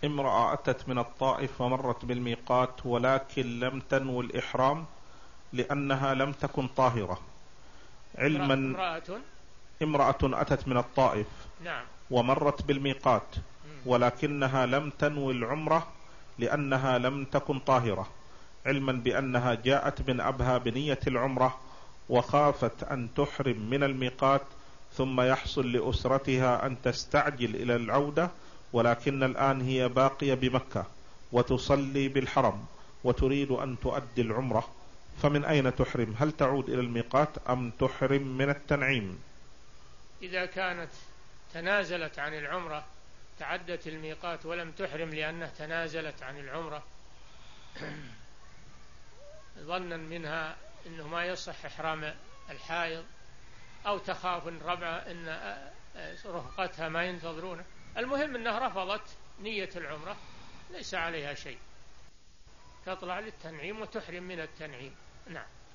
امرأة أتت من الطائف ومرت بالميقات ولكن لم تنوي الإحرام لأنها لم تكن طاهرة علما. امرأة أتت من الطائف نعم. ومرت بالميقات ولكنها لم تنوي العمرة لأنها لم تكن طاهرة، علما بأنها جاءت من أبها بنية العمرة وخافت أن تحرم من الميقات ثم يحصل لأسرتها أن تستعجل إلى العودة، ولكن الآن هي باقية بمكة وتصلي بالحرم وتريد أن تؤدي العمرة، فمن أين تحرم؟ هل تعود إلى الميقات أم تحرم من التنعيم؟ إذا كانت تنازلت عن العمرة، تعدت الميقات ولم تحرم لأنها تنازلت عن العمرة ظنا منها أنه ما يصح إحرام الحائض، أو تخاف أن رفقتها ما ينتظرونه، المهم أنها رفضت نية العمرة ليس عليها شيء، تطلع للتنعيم وتحرم من التنعيم. نعم.